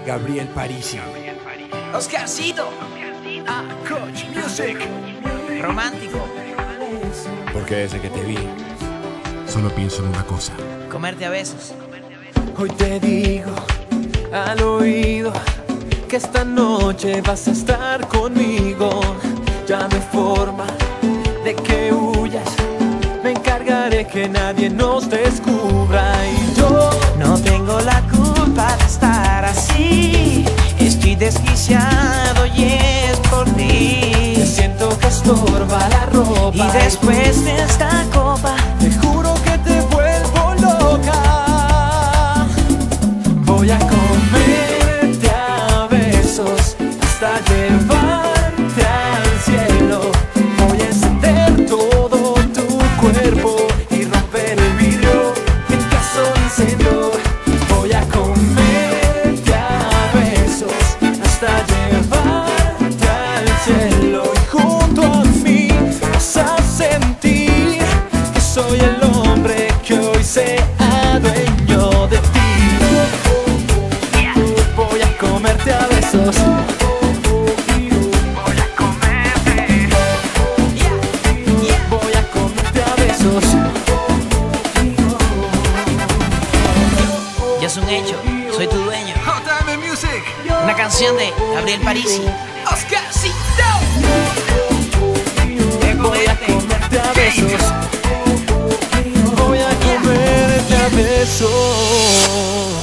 Gabriel Parisi. Oscarcito. Coach Music. Romántico. Porque desde que te vi, solo pienso en una cosa: comerte a besos. Hoy te digo al oído que esta noche vas a estar conmigo. Ya no hay forma de que huyas, me encargaré que nadie nos descubra. Y yo no tengo la culpa de estar así. Estoy desquiciado y es por ti. te siento que estorba la ropa. Y después de esta copa, te juro que te vuelvo loca. Voy a comerte a besos hasta llevarte al cielo. Voy a encender todo tu cuerpo y romper el vidrio en caso de incendio. Voy a comerte a besos hasta llevarte al cielo. Y junto a mí vas a sentir que soy el hombre que hoy se adueñó de ti. Voy a comerte a besos. Voy a comerte. Voy a comerte a besos. ya es un hecho, soy tu dueño. JM Music. Una canción de Gabriel Parisi. Oscarcito. Voy a comerte a besos. Voy a comerte a besos.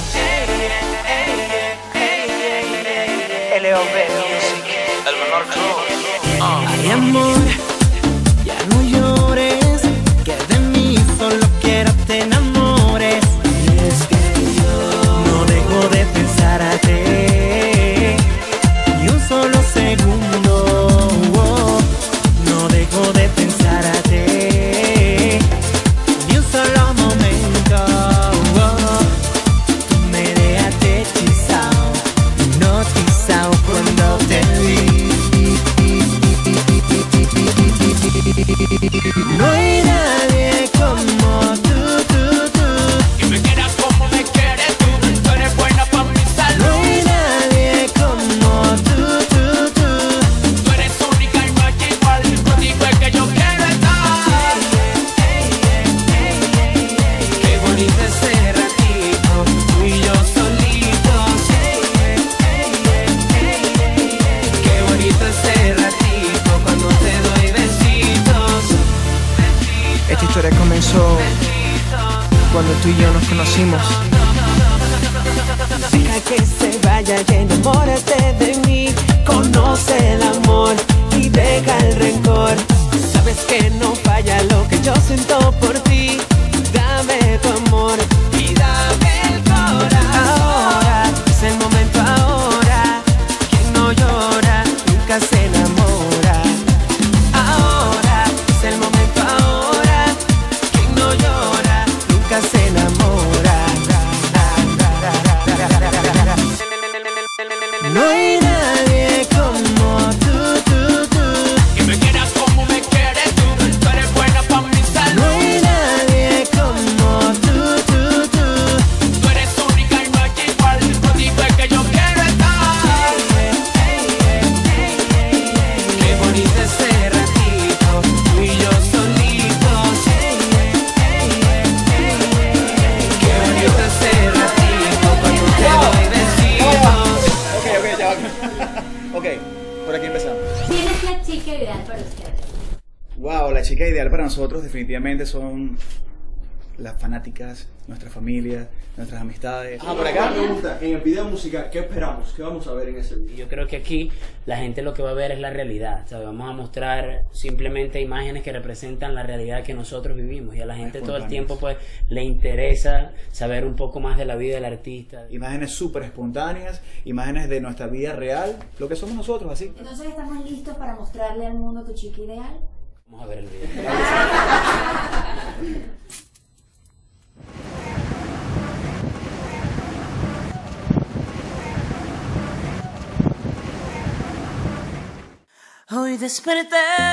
LOB Music. El menor crew. Ay, amor, ya no llores, que de mí solo quiero te enamores. Y es que yo no dejo de pensarte ni un solo segundo. No dejo de pensarte ni un solo momento. Tú me dejaste hechizado, hipnotizado cuando te vi. No hay nadie como tú. Y me quieras como me quieres tú. Tú eres buena pa' mi salud. No hay nadie como tú. Tú eres única y no hay igual. Contigo es que yo quiero estar. Qué bonito ese ratito, tú y yo solitos. Qué bonito ese ratito cuando te doy besitos. Esta historia comenzó cuando tú y yo nos conocimos. Deja que se vaya y enamórate de mí. Conoce el amor y deja el rencor. Sabes que no falla lo que yo siento por ti. Dame tu amor y dame el corazón. Ahora es el momento, ahora. Quien no llora nunca se enamora. Ahora es el momento, ahora. Quien no llora nunca se enamora. No hay nadie como tú. Y me quieras como me quieres tú. Tú eres buena pa' mi salud. No hay nadie como tú. Tú eres única y no hay igual. Contigo es que yo quiero estar. Qué bonito ese ratito, tú y yo solitos. Qué bonito ese ratito cuando te doy besitos. Ok, ya va. Ok, por aquí empezamos. ¿Quién es la chica ideal para ustedes? Wow, la chica ideal para nosotros definitivamente son las fanáticas, nuestra familia, nuestras amistades. Por acá pregunta, en el video musical, ¿qué esperamos? ¿Qué vamos a ver en ese video? Yo creo que aquí la gente lo que va a ver es la realidad, ¿sabes? Vamos a mostrar simplemente imágenes que representan la realidad que nosotros vivimos, y a la gente todo el tiempo pues le interesa saber un poco más de la vida del artista. Imágenes súper espontáneas, imágenes de nuestra vida real, lo que somos nosotros, así. Entonces, ¿estamos listos para mostrarle al mundo tu chica ideal? Vamos a ver el video. Hoy desperté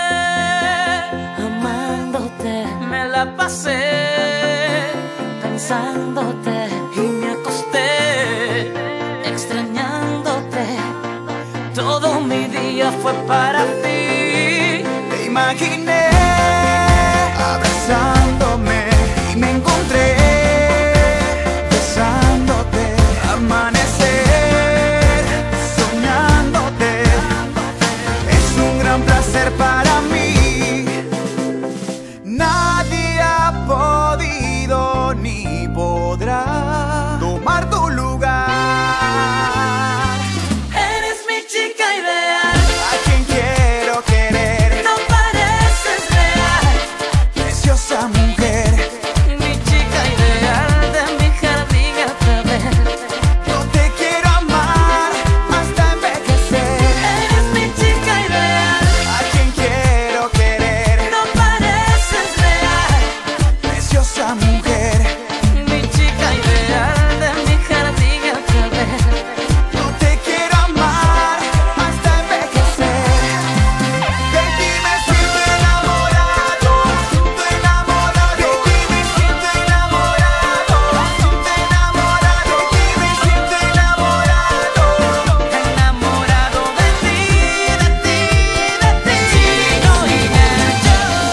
amándote, me la pasé pensándote y me acosté extrañándote. fue para ti. Te imaginé abrazándome y me encontré besándote, amanecer soñándote. Es un gran placer para mí. Nadie ha podido ni podrá tomar tu lugar. Eres mi chica ideal, A quien quiero querer, no pareces real. preciosa mujer. Mi chica ideal, de mi jardín a través. Yo te quiero amar hasta envejecer. Eres mi chica ideal, A quien quiero querer, no pareces real. preciosa mujer. Mi chica ideal, de mi jardín a través. Yo te quiero amar hasta envejecer. De ti me siento enamorado, enamorado. De ti me siento enamorado, enamorado. De ti me siento enamorado. Enamorado de ti, de ti, de ti. Chino y Nacho.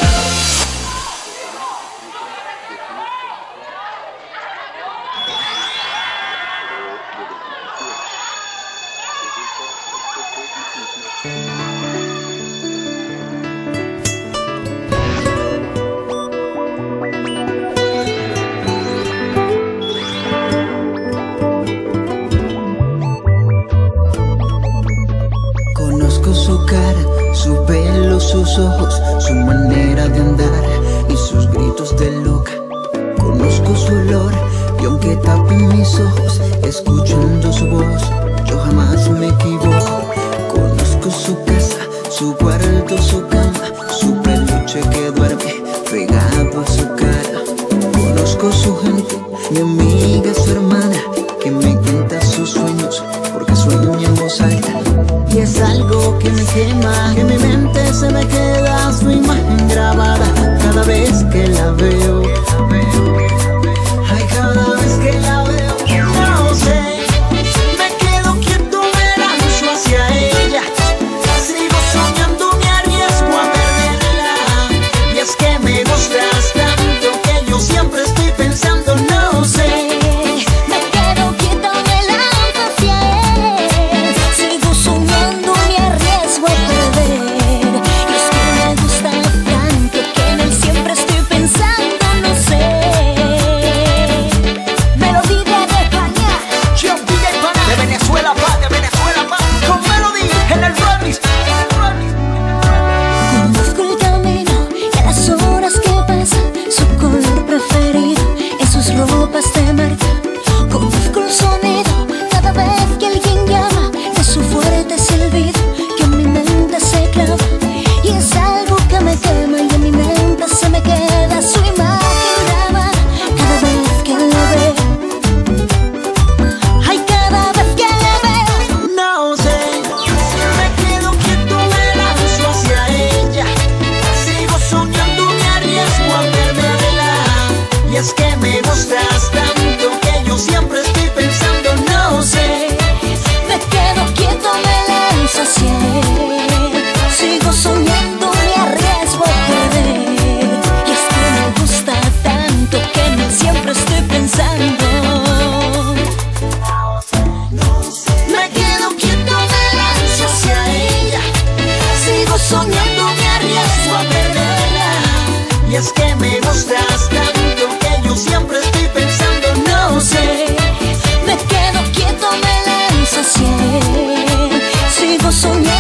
Conozco su cara, su pelo, sus ojos, su manera de andar y sus gritos de loca. Conozco su olor y aunque tapen mis ojos, escuchando su voz, yo jamás me equivoco. Conozco su casa, su cuarto, su cama, su peluche que duerme pegado a su cara. Conozco su gente, mi amiga, su hermana, que me cuenta sus sueños porque sueña en voz alta. Y es algo que me quema, que en mi mente se me queda su imagen grabada cada vez que la veo. Ay, cada vez que la veo, no sé, me quedo quieto, me lanzo hacia ella. Sigo soñando, me arriesgo a perderla. Y es que me gustas tanto que yo siempre estoy pensando, no sé. Me quedo quieta, me lanzo hacia él. Sigo soñando, me arriesgo a perder. Y es que me gusta tanto que en él siempre estoy pensando, no sé. Melody de España. Yo DJ Pana, de Venezuela pa, con Melody en el remix. Conozco el camino y a las horas que pasan, su color preferido en sus ropas de marca. Conozco el sonido cada vez que alguien llama, de su fuerte silbido que en mi mente se clava. Y es algo que me quema y en mi mente se me queda su imagen grabada cada vez que la veo. Ay, cada vez que la veo. No sé, me quedo quieto, me lanzo hacia ella. Sigo soñando, me arriesgo a perderla. Y es que me gustas tanto que yo siempre estoy pensando, no sé. Me quedo quieto, me lanzo hacia él. Sigo soñando, me arriesgo a perder. Y es que me gusta tanto que en él siempre estoy pensando. Me quedo quieto, me lanzo hacia ella. Sigo soñando, me arriesgo a perderla. Y es que me gustas tanto que yo siempre estoy pensando, no sé. Me quedo quieto, me lanzo hacia él. Sigo soñando.